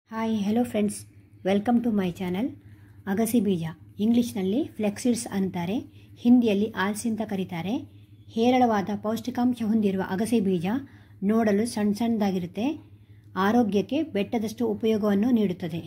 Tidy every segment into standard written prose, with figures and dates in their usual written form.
Hi hello friends, welcome to my channel. ಅಗಸಿ ಬೀಜ ಇಂಗ್ಲೀಷ್ನಲ್ಲಿ ಫ್ಲೆಕ್ಸೀಡ್ಸ್ ಅಂತಾರೆ, ಹಿಂದಿಯಲ್ಲಿ ಆಲ್ಸಿ ಅಂತ ಕರೀತಾರೆ. ಹೇರಳವಾದ ಪೌಷ್ಟಿಕಾಂಶ ಹೊಂದಿರುವ ಅಗಸಿ ಬೀಜ ನೋಡಲು ಸಣ್ಣ ಸಣ್ಣದಾಗಿರುತ್ತೆ. ಆರೋಗ್ಯಕ್ಕೆ ಬೆಟ್ಟದಷ್ಟು ಉಪಯೋಗವನ್ನು ನೀಡುತ್ತದೆ.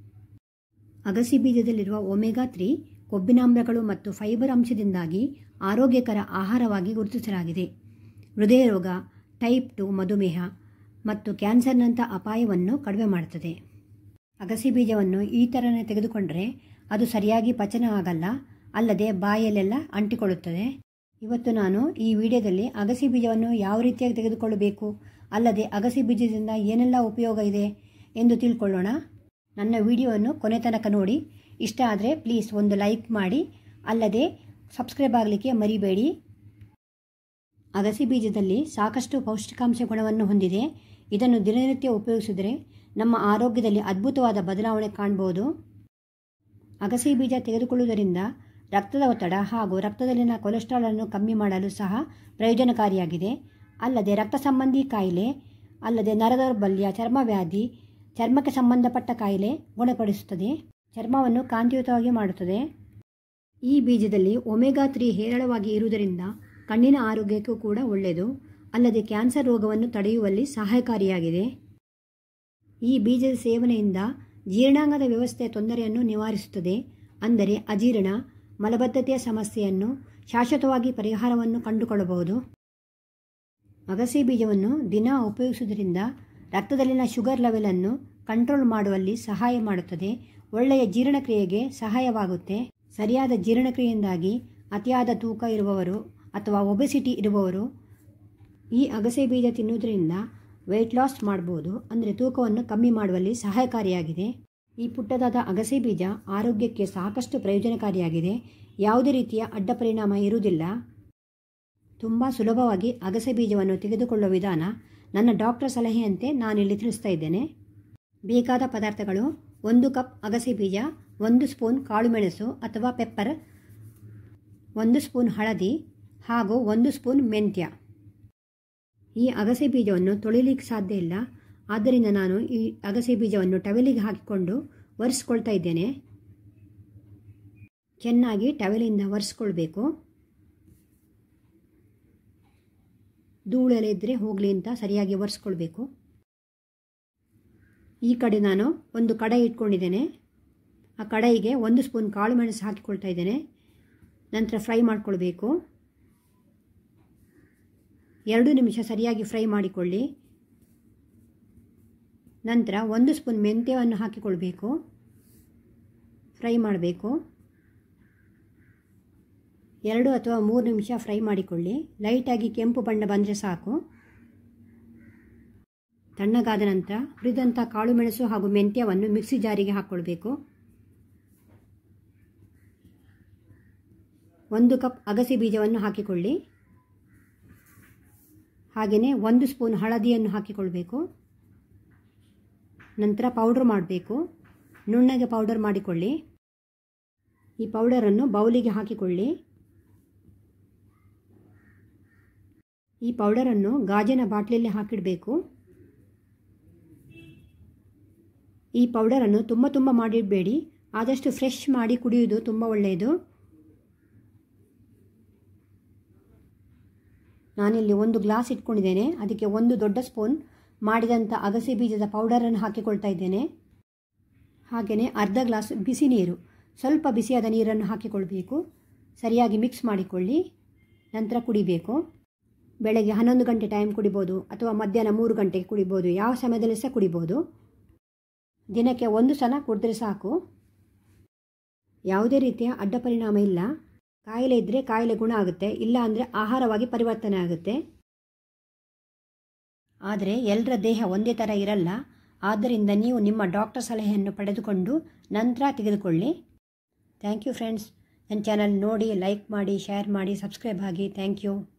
ಅಗಸಿ ಬೀಜದಲ್ಲಿರುವ ಒಮೆಗಾ 3 ಕೊಬ್ಬಿನಾಮ್ಲಗಳು ಮತ್ತು ಫೈಬರ್ ಅಂಶದಿಂದಾಗಿ ಆರೋಗ್ಯಕರ ಆಹಾರವಾಗಿ ಗುರುತಿಸಲಾಗಿದೆ. ಹೃದಯ ರೋಗ, ಟೈಪ್ 2 ಮಧುಮೇಹ ಮತ್ತು ಕ್ಯಾನ್ಸರ್ನಂಥ ಅಪಾಯವನ್ನು ಕಡಿಮೆ ಮಾಡುತ್ತದೆ. ಅಗಸಿ ಬೀಜವನ್ನು ಈ ಥರನೇ ತೆಗೆದುಕೊಂಡರೆ ಅದು ಸರಿಯಾಗಿ ಪಚನ ಆಗಲ್ಲ, ಅಲ್ಲದೆ ಬಾಯಲ್ಲೆಲ್ಲ ಅಂಟಿಕೊಳ್ಳುತ್ತದೆ. ಇವತ್ತು ನಾನು ಈ ವಿಡಿಯೋದಲ್ಲಿ ಅಗಸಿ ಬೀಜವನ್ನು ಯಾವ ರೀತಿಯಾಗಿ ತೆಗೆದುಕೊಳ್ಳಬೇಕು, ಅಲ್ಲದೆ ಅಗಸಿ ಬೀಜದಿಂದ ಏನೆಲ್ಲ ಉಪಯೋಗ ಇದೆ ಎಂದು ತಿಳ್ಕೊಳ್ಳೋಣ. ನನ್ನ ವಿಡಿಯೋವನ್ನು ಕೊನೆ ತನಕ ನೋಡಿ. ಇಷ್ಟ ಆದರೆ ಪ್ಲೀಸ್ ಒಂದು ಲೈಕ್ ಮಾಡಿ, ಅಲ್ಲದೆ ಸಬ್ಸ್ಕ್ರೈಬ್ ಆಗಲಿಕ್ಕೆ ಮರಿಬೇಡಿ. ಅಗಸಿ ಬೀಜದಲ್ಲಿ ಸಾಕಷ್ಟು ಪೌಷ್ಟಿಕಾಂಶ ಗುಣವನ್ನು ಹೊಂದಿದೆ. ಇದನ್ನು ದಿನನಿತ್ಯ ಉಪಯೋಗಿಸಿದರೆ ನಮ್ಮ ಆರೋಗ್ಯದಲ್ಲಿ ಅದ್ಭುತವಾದ ಬದಲಾವಣೆ ಕಾಣಬಹುದು. ಅಗಸಿ ಬೀಜ ತೆಗೆದುಕೊಳ್ಳುವುದರಿಂದ ರಕ್ತದ ಒತ್ತಡ ಹಾಗೂ ರಕ್ತದಲ್ಲಿನ ಕೊಲೆಸ್ಟ್ರಾಲ್ ಅನ್ನು ಕಮ್ಮಿ ಮಾಡಲು ಸಹ ಪ್ರಯೋಜನಕಾರಿಯಾಗಿದೆ. ಅಲ್ಲದೆ ರಕ್ತ ಸಂಬಂಧಿ ಕಾಯಿಲೆ, ಅಲ್ಲದೆ ನರದೌರ್ಬಲ್ಯ, ಚರ್ಮವ್ಯಾಧಿ, ಚರ್ಮಕ್ಕೆ ಸಂಬಂಧಪಟ್ಟ ಕಾಯಿಲೆ ಗುಣಪಡಿಸುತ್ತದೆ. ಚರ್ಮವನ್ನು ಕಾಂತಿಯುತವಾಗಿ ಮಾಡುತ್ತದೆ. ಈ ಬೀಜದಲ್ಲಿ ಒಮೆಗಾ 3 ಹೇರಳವಾಗಿ ಇರುವುದರಿಂದ ಕಣ್ಣಿನ ಆರೋಗ್ಯಕ್ಕೂ ಕೂಡ ಒಳ್ಳೆಯದು. ಅಲ್ಲದೆ ಕ್ಯಾನ್ಸರ್ ರೋಗವನ್ನು ತಡೆಯುವಲ್ಲಿ ಸಹಾಯಕಾರಿಯಾಗಿದೆ. ಈ ಬೀಜದ ಸೇವನೆಯಿಂದ ಜೀರ್ಣಾಂಗದ ವ್ಯವಸ್ಥೆಯ ತೊಂದರೆಯನ್ನು ನಿವಾರಿಸುತ್ತದೆ. ಅಂದರೆ ಅಜೀರ್ಣ, ಮಲಬದ್ಧತೆಯ ಸಮಸ್ಯೆಯನ್ನು ಶಾಶ್ವತವಾಗಿ ಪರಿಹಾರವನ್ನು ಕಂಡುಕೊಳ್ಳಬಹುದು. ಅಗಸಿ ಬೀಜವನ್ನು ದಿನ ಉಪಯೋಗಿಸುವುದರಿಂದ ರಕ್ತದಲ್ಲಿನ ಶುಗರ್ ಲೆವೆಲನ್ನು ಕಂಟ್ರೋಲ್ ಮಾಡುವಲ್ಲಿ ಸಹಾಯ ಮಾಡುತ್ತದೆ. ಒಳ್ಳೆಯ ಜೀರ್ಣಕ್ರಿಯೆಗೆ ಸಹಾಯವಾಗುತ್ತೆ. ಸರಿಯಾದ ಜೀರ್ಣಕ್ರಿಯೆಯಿಂದಾಗಿ ಅತಿಯಾದ ತೂಕ ಇರುವವರು ಅಥವಾ ಒಬೆಸಿಟಿ ಇರುವವರು ಈ ಅಗಸೆ ಬೀಜ ತಿನ್ನುವುದರಿಂದ ವೆಯ್ಟ್ ಲಾಸ್ ಮಾಡ್ಬೋದು. ಅಂದರೆ ತೂಕವನ್ನು ಕಮ್ಮಿ ಮಾಡುವಲ್ಲಿ ಸಹಾಯಕಾರಿಯಾಗಿದೆ. ಈ ಪುಟ್ಟದಾದ ಅಗಸೆ ಬೀಜ ಆರೋಗ್ಯಕ್ಕೆ ಸಾಕಷ್ಟು ಪ್ರಯೋಜನಕಾರಿಯಾಗಿದೆ. ಯಾವುದೇ ರೀತಿಯ ಅಡ್ಡ ಪರಿಣಾಮ ಇರುವುದಿಲ್ಲ. ತುಂಬ ಸುಲಭವಾಗಿ ಅಗಸೆ ಬೀಜವನ್ನು ತೆಗೆದುಕೊಳ್ಳುವ ವಿಧಾನ ನನ್ನ ಡಾಕ್ಟರ್ ಸಲಹೆಯಂತೆ ನಾನಿಲ್ಲಿ ತಿಳಿಸ್ತಾ ಇದ್ದೇನೆ. ಬೇಕಾದ ಪದಾರ್ಥಗಳು: 1 ಕಪ್ ಅಗಸೆ ಬೀಜ, 1 ಸ್ಪೂನ್ ಕಾಳುಮೆಣಸು ಅಥವಾ ಪೆಪ್ಪರ್, 1 ಸ್ಪೂನ್ ಹಳದಿ ಹಾಗೂ 1 ಸ್ಪೂನ್ ಮೆಂತ್ಯ. ಈ ಅಗಸೆ ಬೀಜವನ್ನು ತೊಳಿಲಿಕ್ಕೆ ಸಾಧ್ಯ ಇಲ್ಲ, ಆದ್ದರಿಂದ ನಾನು ಈ ಅಗಸೆ ಬೀಜವನ್ನು ಟವೆಲಿಗೆ ಹಾಕಿಕೊಂಡು ಒರೆಸ್ಕೊಳ್ತಾ ಇದ್ದೇನೆ. ಚೆನ್ನಾಗಿ ಟವೆಲಿಂದ ಒರೆಸ್ಕೊಳ್ಬೇಕು. ಧೂಳೆಲ್ಲ ಇದ್ದರೆ ಹೋಗಲಿ ಅಂತ ಸರಿಯಾಗಿ ಒರೆಸ್ಕೊಳ್ಬೇಕು. ಈ ಕಡೆ ನಾನು ಒಂದು ಕಡಾಯಿ ಇಟ್ಕೊಂಡಿದ್ದೇನೆ. ಆ ಕಡಾಯಿಗೆ 1 ಸ್ಪೂನ್ ಕಾಳು ಮೆಣಸು ಹಾಕಿಕೊಳ್ತಾ ಇದ್ದೇನೆ. ನಂತರ ಫ್ರೈ ಮಾಡಿಕೊಳ್ಬೇಕು. 2 ನಿಮಿಷ ಸರಿಯಾಗಿ ಫ್ರೈ ಮಾಡಿಕೊಳ್ಳಿ. ನಂತರ 1 ಸ್ಪೂನ್ ಮೆಂತ್ಯವನ್ನು ಹಾಕಿಕೊಳ್ಬೇಕು. ಫ್ರೈ ಮಾಡಬೇಕು. 2 ಅಥವಾ 3 ನಿಮಿಷ ಫ್ರೈ ಮಾಡಿಕೊಳ್ಳಿ. ಲೈಟಾಗಿ ಕೆಂಪು ಬಣ್ಣ ಬಂದರೆ ಸಾಕು. ತಣ್ಣಗಾದ ನಂತರ ಹುರಿದಂಥ ಕಾಳು ಮೆಣಸು ಹಾಗೂ ಮೆಂತ್ಯವನ್ನು ಮಿಕ್ಸಿ ಜಾರಿಗೆ ಹಾಕ್ಕೊಳ್ಬೇಕು. 1 ಕಪ್ ಅಗಸೆ ಬೀಜವನ್ನು ಹಾಕಿಕೊಳ್ಳಿ. ಹಾಗೆಯೇ 1 ಸ್ಪೂನ್ ಹಳದಿಯನ್ನು ಹಾಕಿಕೊಳ್ಬೇಕು. ನಂತರ ಪೌಡರ್ ಮಾಡಬೇಕು. ನುಣ್ಣಗೆ ಪೌಡರ್ ಮಾಡಿಕೊಳ್ಳಿ. ಈ ಪೌಡರನ್ನು ಬೌಲಿಗೆ ಹಾಕಿಕೊಳ್ಳಿ. ಈ ಪೌಡರನ್ನು ಗಾಜಿನ ಬಾಟ್ಲಿಯಲ್ಲಿ ಹಾಕಿಡಬೇಕು. ಈ ಪೌಡರನ್ನು ತುಂಬ ಮಾಡಿಡಬೇಡಿ. ಆದಷ್ಟು ಫ್ರೆಶ್ ಮಾಡಿ ಕುಡಿಯುವುದು ತುಂಬ ಒಳ್ಳೆಯದು. ನಾನಿಲ್ಲಿ 1 ಗ್ಲಾಸ್ ಇಟ್ಕೊಂಡಿದ್ದೇನೆ. ಅದಕ್ಕೆ 1 ದೊಡ್ಡ ಸ್ಪೂನ್ ಮಾಡಿದಂಥ ಅಗಸೆ ಬೀಜದ ಪೌಡರನ್ನು ಹಾಕಿಕೊಳ್ತಾ ಇದ್ದೇನೆ. ಹಾಗೆಯೇ ಅರ್ಧ ಗ್ಲಾಸ್ ಬಿಸಿ ನೀರು, ಸ್ವಲ್ಪ ಬಿಸಿಯಾದ ನೀರನ್ನು ಹಾಕಿಕೊಳ್ಬೇಕು. ಸರಿಯಾಗಿ ಮಿಕ್ಸ್ ಮಾಡಿಕೊಳ್ಳಿ. ನಂತರ ಕುಡಿಬೇಕು. ಬೆಳಗ್ಗೆ 11 ಗಂಟೆ ಟೈಮ್ ಕುಡಿಬೋದು, ಅಥವಾ ಮಧ್ಯಾಹ್ನ 3 ಗಂಟೆಗೆ ಕುಡಿಬೋದು. ಯಾವ ಸಮಯದಲ್ಲಿ ಸಹ ಕುಡಿಬೋದು. ದಿನಕ್ಕೆ 1 ಸಲ ಕುಡಿದ್ರೆ ಸಾಕು. ಯಾವುದೇ ರೀತಿಯ ಅಡ್ಡ ಪರಿಣಾಮ ಇಲ್ಲ. ಕಾಯಿಲೆ ಇದ್ದರೆ ಕಾಯಿಲೆ ಗುಣ ಆಗುತ್ತೆ, ಇಲ್ಲ ಅಂದರೆ ಆಹಾರವಾಗಿ ಪರಿವರ್ತನೆ ಆಗುತ್ತೆ. ಆದರೆ ಎಲ್ಲರ ದೇಹ ಒಂದೇ ಥರ ಇರಲ್ಲ. ಆದ್ದರಿಂದ ನೀವು ನಿಮ್ಮ ಡಾಕ್ಟರ್ ಸಲಹೆಯನ್ನು ಪಡೆದುಕೊಂಡು ನಂತರ ತೆಗೆದುಕೊಳ್ಳಿ. Thank you friends. ನನ್ನ ಚಾನಲ್ ನೋಡಿ, ಲೈಕ್ ಮಾಡಿ, ಶೇರ್ ಮಾಡಿ, ಸಬ್ಸ್ಕ್ರೈಬ್ ಆಗಿ. Thank you.